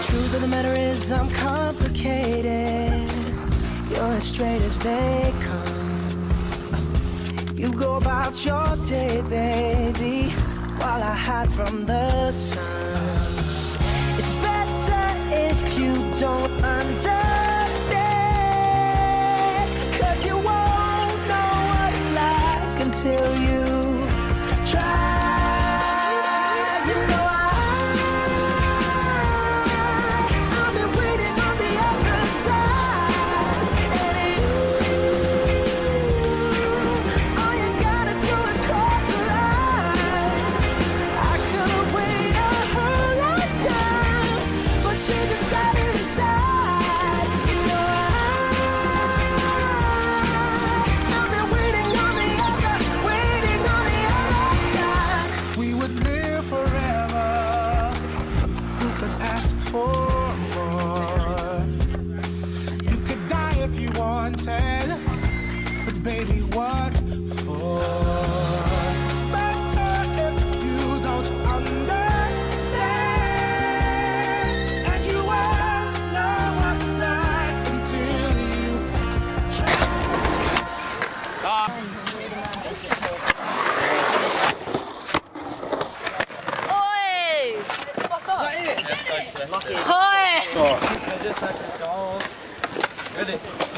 Truth of the matter is I'm complicated. You're as straight as they come. You go about your day, baby, while I hide from the sun. It's better if you don't understand, 'cause you won't know what it's like until you try. But baby, what for? It's better if you don't understand, and you won't know what it's like until you try. Oi! Fuck off! Oi! Ready?